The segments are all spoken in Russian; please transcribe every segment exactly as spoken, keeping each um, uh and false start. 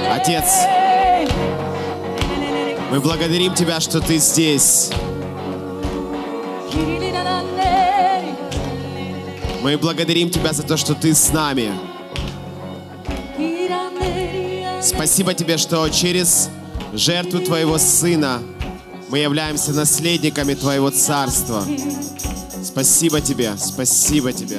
Отец, мы благодарим Тебя, что Ты здесь. Мы благодарим Тебя за то, что Ты с нами. Спасибо Тебе, что через жертву Твоего Сына мы являемся наследниками Твоего Царства. Спасибо Тебе, спасибо Тебе.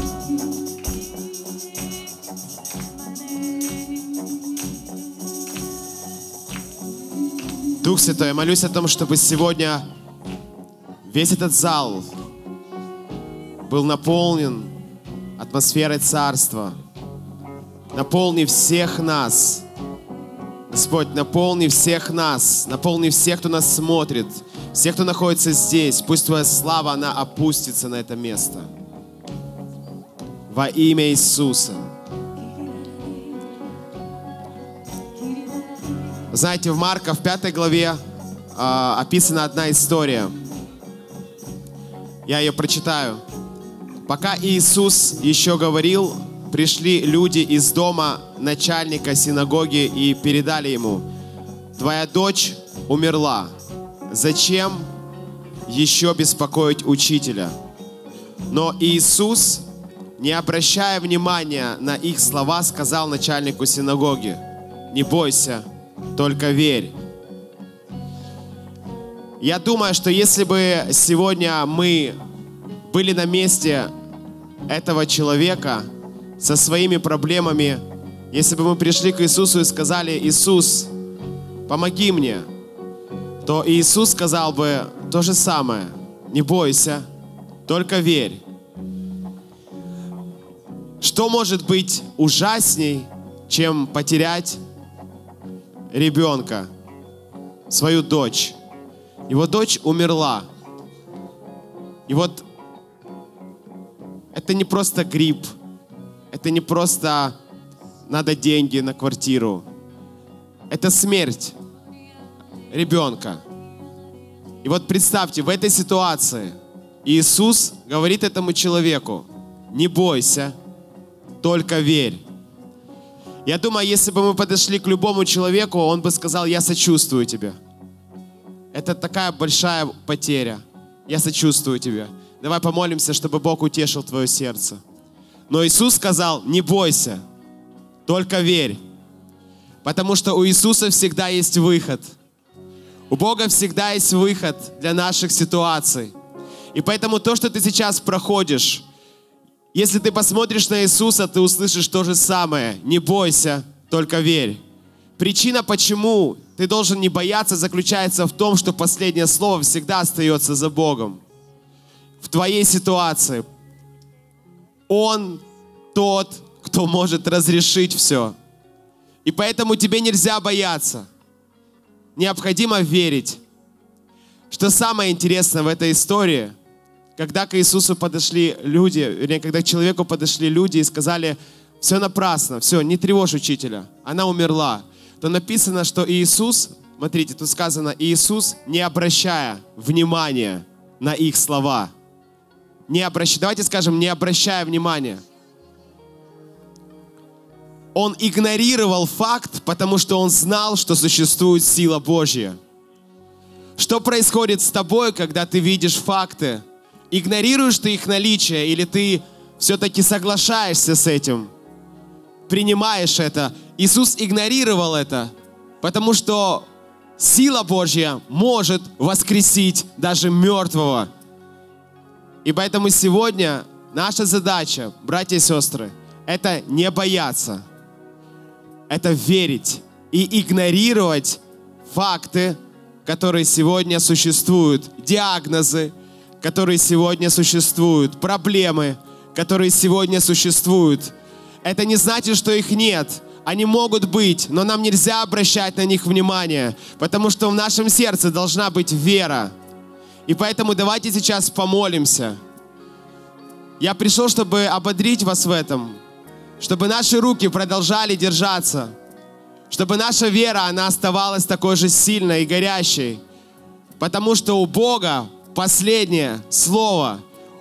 Дух Святой, я молюсь о том, чтобы сегодня весь этот зал был наполнен атмосферой Царства. Наполни всех нас. Господь, наполни всех нас. Наполни всех, кто нас смотрит. Всех, кто находится здесь. Пусть Твоя слава, она опустится на это место. Во имя Иисуса. Знаете, в Марка, в пятой главе э, описана одна история. Я ее прочитаю. Пока Иисус еще говорил, пришли люди из дома начальника синагоги и передали ему: «Твоя дочь умерла. Зачем еще беспокоить учителя?» Но Иисус, не обращая внимания на их слова, сказал начальнику синагоги: «Не бойся, только верь». Я думаю, что если бы сегодня мы были на месте этого человека со своими проблемами, если бы мы пришли к Иисусу и сказали: «Иисус, помоги мне», то Иисус сказал бы то же самое: «Не бойся, только верь». Что может быть ужасней, чем потерять ребенка, свою дочь? Его дочь умерла. И вот это не просто грипп, это не просто надо деньги на квартиру. Это смерть ребенка. И вот представьте, в этой ситуации Иисус говорит этому человеку: «Не бойся, только верь». Я думаю, если бы мы подошли к любому человеку, он бы сказал: «Я сочувствую тебе. Это такая большая потеря. Я сочувствую тебе. Давай помолимся, чтобы Бог утешил твое сердце». Но Иисус сказал: «Не бойся, только верь». Потому что у Иисуса всегда есть выход. У Бога всегда есть выход для наших ситуаций. И поэтому то, что ты сейчас проходишь, если ты посмотришь на Иисуса, ты услышишь то же самое. Не бойся, только верь. Причина, почему ты должен не бояться, заключается в том, что последнее слово всегда остается за Богом. В твоей ситуации Он тот, кто может разрешить все. И поэтому тебе нельзя бояться. Необходимо верить. Что самое интересное в этой истории, когда к Иисусу подошли люди, вернее, когда к человеку подошли люди и сказали: «Все напрасно, все, не тревожь учителя, она умерла», то написано, что Иисус, смотрите, тут сказано: Иисус, не обращая внимания на их слова, не обращая, давайте скажем, не обращая внимания, Он игнорировал факт, потому что Он знал, что существует сила Божья. Что происходит с тобой, когда ты видишь факты? Игнорируешь ты их наличие или ты все-таки соглашаешься с этим? Принимаешь это? Иисус игнорировал это, потому что сила Божья может воскресить даже мертвого. И поэтому сегодня наша задача, братья и сестры, это не бояться, это верить и игнорировать факты, которые сегодня существуют, диагнозы, которые сегодня существуют, проблемы, которые сегодня существуют. Это не значит, что их нет. Они могут быть, но нам нельзя обращать на них внимание, потому что в нашем сердце должна быть вера. И поэтому давайте сейчас помолимся. Я пришел, чтобы ободрить вас в этом, чтобы наши руки продолжали держаться, чтобы наша вера, она оставалась такой же сильной и горящей, потому что у Бога последнее слово.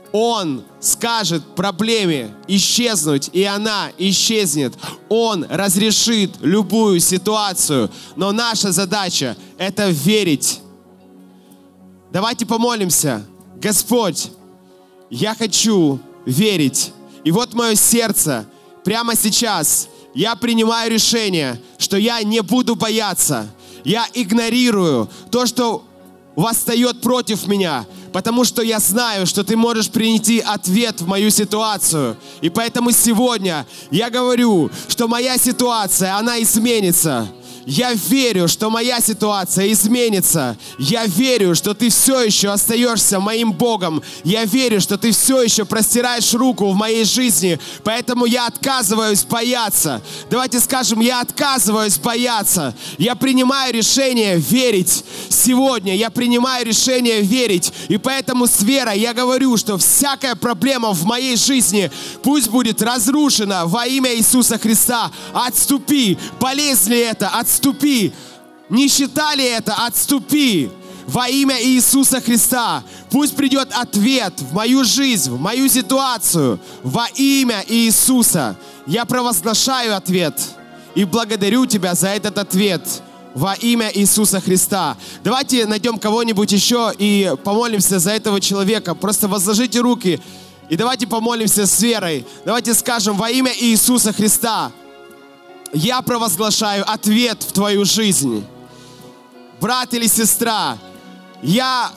Он скажет проблеме исчезнуть, и она исчезнет. Он разрешит любую ситуацию. Но наша задача – это верить. Давайте помолимся. Господь, я хочу верить. И вот мое сердце. Прямо сейчас я принимаю решение, что я не буду бояться. Я игнорирую то, что восстает против меня, потому что я знаю, что Ты можешь принести ответ в мою ситуацию. И поэтому сегодня я говорю, что моя ситуация, она изменится. Я верю, что моя ситуация изменится. Я верю, что Ты все еще остаешься моим Богом. Я верю, что Ты все еще простираешь руку в моей жизни. Поэтому я отказываюсь бояться. Давайте скажем, я отказываюсь бояться. Я принимаю решение верить. Сегодня я принимаю решение верить. И поэтому с верой я говорю, что всякая проблема в моей жизни пусть будет разрушена во имя Иисуса Христа. Отступи. Болезнь ли это? Отступи. Отступи. Нищета ли это? Отступи. Во имя Иисуса Христа. Пусть придет ответ в мою жизнь, в мою ситуацию. Во имя Иисуса. Я провозглашаю ответ. И благодарю Тебя за этот ответ. Во имя Иисуса Христа. Давайте найдем кого-нибудь еще и помолимся за этого человека. Просто возложите руки. И давайте помолимся с верой. Давайте скажем: во имя Иисуса Христа. Я провозглашаю ответ в твою жизнь. Брат или сестра, я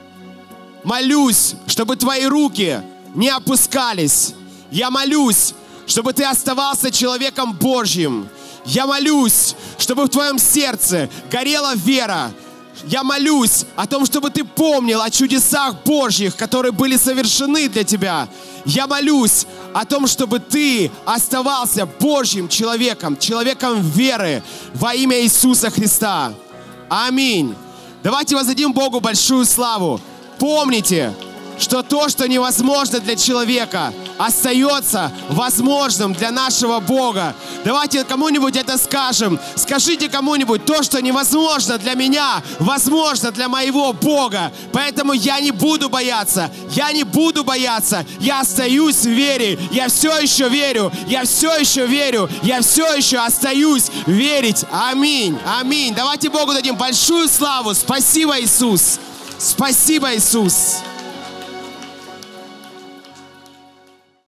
молюсь, чтобы твои руки не опускались. Я молюсь, чтобы ты оставался человеком Божьим. Я молюсь, чтобы в твоем сердце горела вера. Я молюсь о том, чтобы ты помнил о чудесах Божьих, которые были совершены для тебя. Я молюсь о том, чтобы ты оставался Божьим человеком, человеком веры во имя Иисуса Христа. Аминь. Давайте воздадим Богу большую славу. Помните, что то, что невозможно для человека, остается возможным для нашего Бога. Давайте кому-нибудь это скажем. Скажите кому-нибудь: то, что невозможно для меня, возможно для моего Бога. Поэтому я не буду бояться. Я не буду бояться. Я остаюсь в вере. Я все еще верю. Я все еще верю. Я все еще остаюсь верить. Аминь. Аминь. Давайте Богу дадим большую славу. Спасибо, Иисус. Спасибо, Иисус.